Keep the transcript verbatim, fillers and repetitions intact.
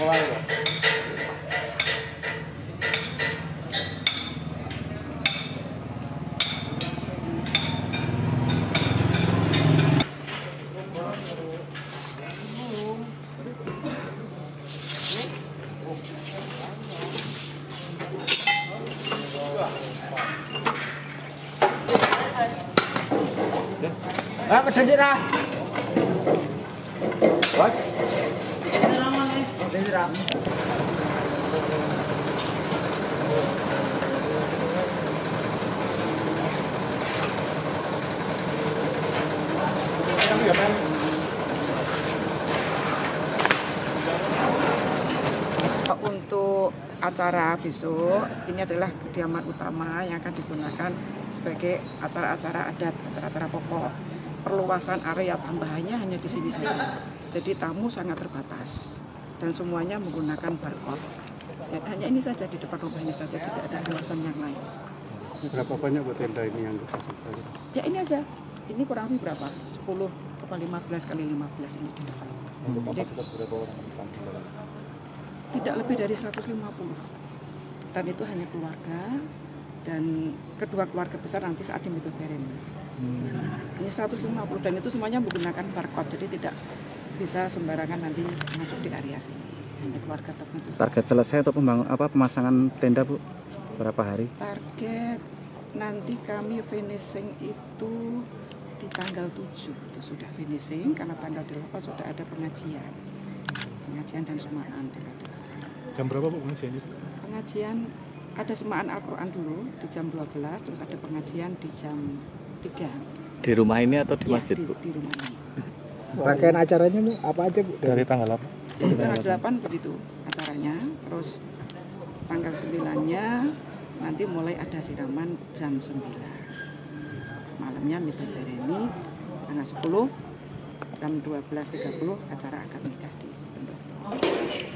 awal ya. Ah, kesendir ah. What? Kesendir ah. Untuk acara besok, ini adalah kediaman utama yang akan digunakan sebagai acara-acara adat, acara-acara pokok. Perluasan area tambahannya hanya di sini saja. Jadi tamu sangat terbatas dan semuanya menggunakan barcode. Dan hanya ini saja di depan rumah ini saja, tidak ada kawasan yang lain. Berapa banyak buat tenda ini yang dipakai? Ya ini aja. Ini kurang lebih berapa? sepuluh atau lima belas kali lima belas ini di depan. Jadi, tidak lebih dari seratus lima puluh. Dan itu hanya keluarga dan kedua keluarga besar nanti saat di Midodareni. Hmm. Ini seratus lima puluh dan itu semuanya menggunakan barcode, jadi tidak bisa sembarangan nanti masuk di area sini. Hanya keluarga tertentu. Target selesai untuk pembangun apa pemasangan tenda, Bu? Berapa hari? Target nanti kami finishing itu di tanggal tujuh itu sudah finishing, karena tanggal delapan sudah ada pengajian. Pengajian dan semaan. Jam berapa Bu pengajiannya? Pengajian ada semaan Al-Quran dulu di jam dua belas, terus ada pengajian di jam tiga. Di rumah ini atau di ya, masjid, di, Bu? Di rumah ini. Rangkaian acaranya Bu, apa aja Bu? Dari tanggal apa? Dari tanggal delapan begitu acaranya, terus tanggal sembilan-nya nanti mulai ada siraman jam sembilan. Malamnya Midodareni, tanggal sepuluh jam dua belas tiga puluh acara akad nikah di Pendopo.